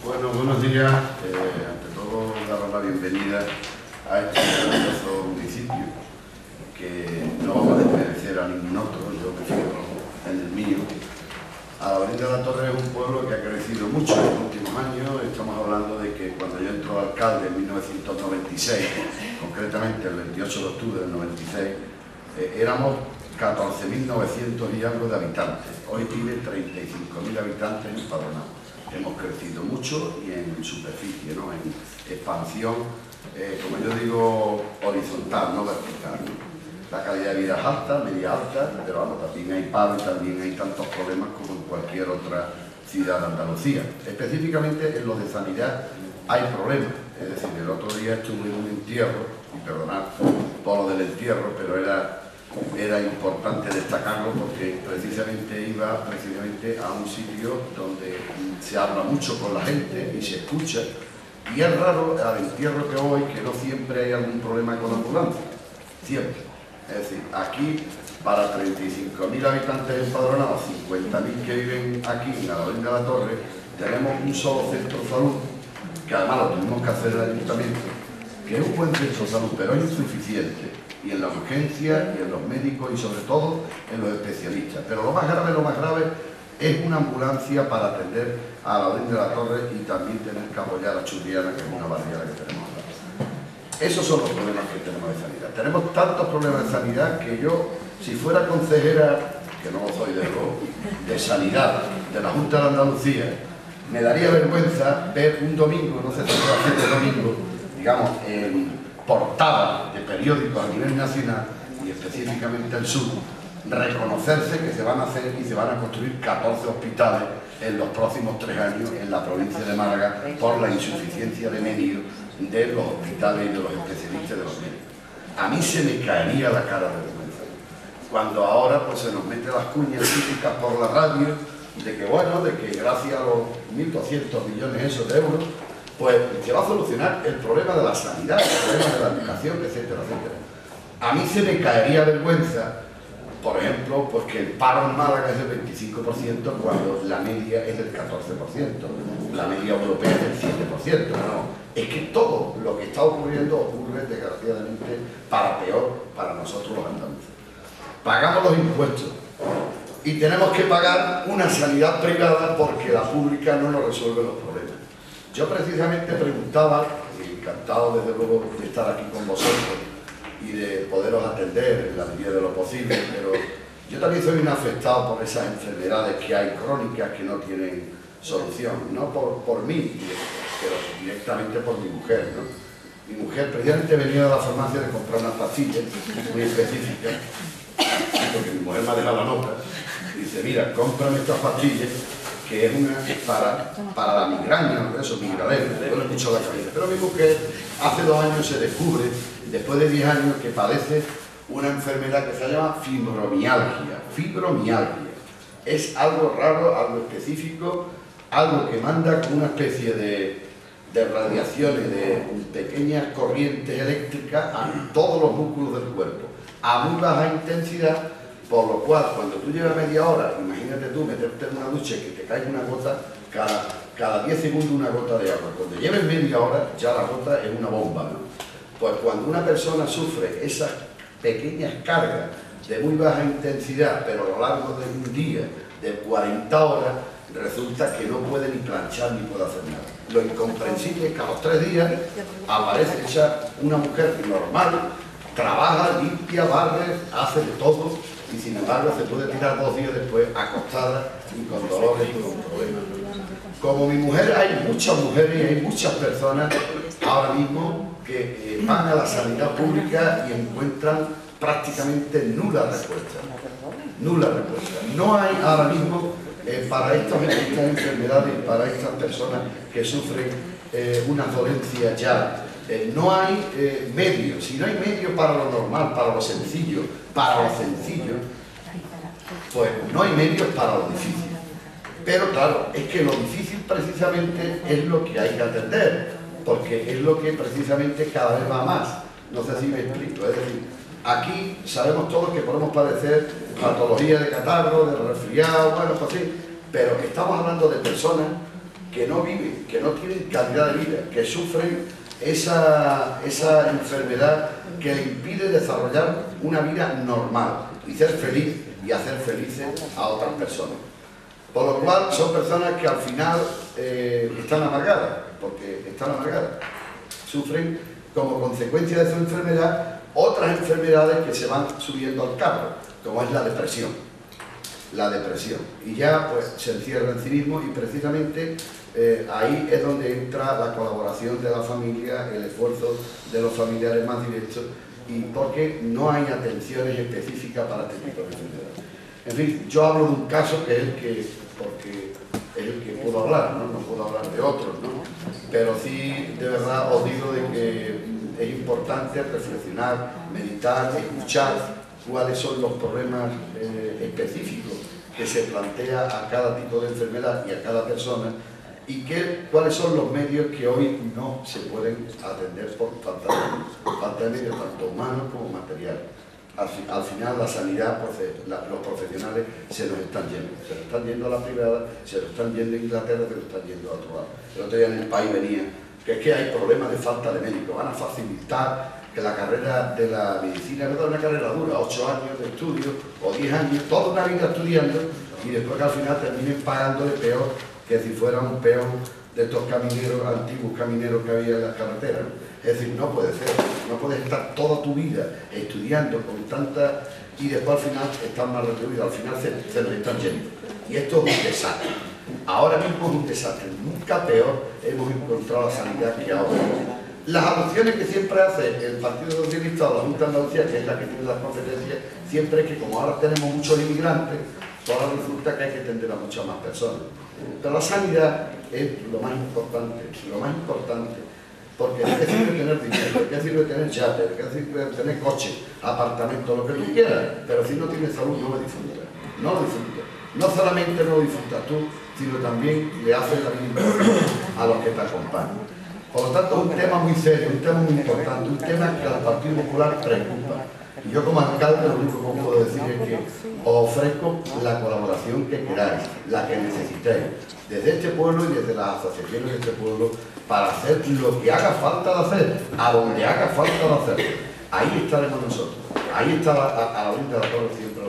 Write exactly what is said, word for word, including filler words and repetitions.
Bueno, buenos días. Eh, ante todo, daros la bienvenida a este maravilloso municipio, que no vamos a desmerecer a ningún otro, yo me fijo en el mío. Alaurín de la Torre es un pueblo que ha crecido mucho en los últimos años. Estamos hablando de que cuando yo entro alcalde en mil novecientos noventa y seis, concretamente el veintiocho de octubre del noventa y seis, eh, éramos catorce mil novecientos y algo de habitantes. Hoy tiene treinta y cinco mil habitantes empadronados. Hemos crecido mucho y en superficie, ¿no? En expansión, eh, como yo digo, horizontal, no vertical, ¿no? La calidad de vida es alta, media alta, pero vamos, también hay paro y también hay tantos problemas como en cualquier otra ciudad de Andalucía. Específicamente en lo de sanidad hay problemas. Es decir, el otro día estuve en un entierro, y perdonad por lo del entierro, pero era... era importante destacarlo porque precisamente iba precisamente a un sitio donde se habla mucho con la gente y se escucha, y es raro al entierro que voy que no siempre hay algún problema con la ambulancia, siempre. Es decir, aquí para treinta y cinco mil habitantes empadronados, cincuenta mil que viven aquí en Alaurín de la Torre, tenemos un solo centro de salud, que además lo tenemos que hacer el ayuntamiento, que es un buen centro de salud, pero es insuficiente. Y en la urgencia, y en los médicos, y sobre todo en los especialistas. Pero lo más grave, lo más grave, es una ambulancia para atender a Alaurín de la Torre y también tener que apoyar a Churriana, que es una barriera que tenemos ahora. Esos son los problemas que tenemos de sanidad. Tenemos tantos problemas de sanidad que yo, si fuera consejera, que no lo soy de, de sanidad, de la Junta de Andalucía, me daría vergüenza ver un domingo, no sé si se va a hacer el domingo, digamos, en portada de periódicos a nivel nacional y específicamente el sur, reconocerse que se van a hacer y se van a construir catorce hospitales en los próximos tres años en la provincia de Málaga por la insuficiencia de medios de los hospitales y de los especialistas de los médicos. A mí se me caería la cara de vergüenza cuando ahora pues se nos mete las cuñas típicas por la radio de que bueno, de que gracias a los mil doscientos millones esos de euros pues se va a solucionar el problema de la sanidad, el problema de la educación, etcétera, etcétera. A mí se me caería vergüenza, por ejemplo, pues que el paro en Málaga es del veinticinco por ciento cuando la media es del catorce por ciento, la media europea es del siete por ciento, no. Es que todo lo que está ocurriendo ocurre, desgraciadamente, para peor para nosotros los andaluces. Pagamos los impuestos y tenemos que pagar una sanidad privada porque la pública no nos resuelve los problemas. Yo precisamente preguntaba, y encantado desde luego de estar aquí con vosotros y de poderos atender en la medida de lo posible, pero yo también soy un afectado por esas enfermedades que hay crónicas que no tienen solución, no por, por mí, pero directamente por mi mujer, ¿no? Mi mujer precisamente venía de la farmacia de comprar unas pastillas muy específicas, porque mi mujer me ha dejado la nota, y dice, mira, cómprame estas pastillas, que es una para, para la migraña, eso, migraña, duele mucho la cabeza. Pero mi mujer hace dos años se descubre, después de diez años, que padece una enfermedad que se llama fibromialgia. Fibromialgia. Es algo raro, algo específico, algo que manda con una especie de, de radiaciones, de pequeñas corrientes eléctricas a todos los músculos del cuerpo, a muy baja intensidad. Por lo cual, cuando tú llevas media hora, imagínate tú meterte en una ducha y que te caiga una gota, cada, cada diez segundos una gota de agua. Cuando lleves media hora, ya la gota es una bomba, ¿no? Pues cuando una persona sufre esas pequeñas cargas de muy baja intensidad, pero a lo largo de un día, de cuarenta horas, resulta que no puede ni planchar ni puede hacer nada. Lo incomprensible es que a los tres días aparece ya una mujer normal, trabaja, limpia, barre, hace de todo, y sin embargo se puede tirar dos días después acostada y con dolores y con problemas. Como mi mujer, hay muchas mujeres y hay muchas personas ahora mismo que eh, van a la sanidad pública y encuentran prácticamente nula respuesta. Nula respuesta. No hay ahora mismo eh, para estas, estas enfermedades, para estas personas que sufren eh, una dolencia ya, Eh, no hay eh, medios. Si no hay medios para lo normal, para lo sencillo, para lo sencillo, pues no hay medios para lo difícil. Pero claro, es que lo difícil precisamente es lo que hay que atender, porque es lo que precisamente cada vez va más. No sé si me explico. Es decir, aquí sabemos todos que podemos padecer patologías de catarro, de resfriado, bueno, pues sí, pero estamos hablando de personas que no viven, que no tienen calidad de vida, que sufren esa, esa enfermedad que le impide desarrollar una vida normal y ser feliz y hacer felices a otras personas. Por lo cual son personas que al final eh, están amargadas, porque están amargadas, sufren como consecuencia de su enfermedad otras enfermedades que se van subiendo al carro, como es la depresión. La depresión. Y ya pues se encierra en cinismo y precisamente eh, ahí es donde entra la colaboración de la familia, el esfuerzo de los familiares más directos, y porque no hay atenciones específicas para este tipo de enfermedades. En fin, yo hablo de un caso que es el que, porque es el que puedo hablar, ¿no? No puedo hablar de otros, ¿no? Pero sí, de verdad, os digo de que es importante reflexionar, meditar, escuchar cuáles son los problemas eh, específicos que se plantea a cada tipo de enfermedad y a cada persona, y que, cuáles son los medios que hoy no se pueden atender por falta de, falta de medios, tanto humanos como materiales. Al, al final la sanidad, pues, la, los profesionales se nos están yendo, se nos están yendo a la privada, se nos están yendo a Inglaterra, se nos están yendo a otro lado. El otro día en el país venía que es que hay problemas de falta de médicos, van a facilitar que la carrera de la medicina, no es una carrera dura, ocho años de estudio o diez años, toda una vida estudiando, y después que al final terminen pagándole peor que si fuera un peón de estos camineros, antiguos camineros que había en las carreteras. Es decir, no puede ser, no puedes estar toda tu vida estudiando con tanta, y después al final estás mal retribuido, al final se, se nos están yendo. Y esto es un desastre. Ahora mismo es un desastre, nunca peor hemos encontrado la sanidad que ahora. Las alusiones que siempre hace el Partido Socialista o la Junta de Andalucía, que es la que tiene las competencias, siempre es que como ahora tenemos muchos inmigrantes, pues ahora resulta que hay que atender a muchas más personas. Pero la sanidad es lo más importante, lo más importante, porque ¿de qué sirve tener dinero? ¿De qué sirve tener yate? ¿De qué sirve tener coche, apartamento, lo que tú quieras? Pero si no tienes salud no lo disfrutas, no lo disfrutas. No solamente no lo disfrutas tú, sino también le haces la vida a los que te acompañan. Por lo tanto, es un tema muy serio, un tema muy importante, un tema que al Partido Popular preocupa. Y yo como alcalde lo único que puedo decir es que os ofrezco la colaboración que queráis, la que necesitéis, desde este pueblo y desde las asociaciones de este pueblo, para hacer lo que haga falta de hacer, a donde haga falta de hacer. Ahí estaremos nosotros, ahí está a, a la orden de la torre siempre.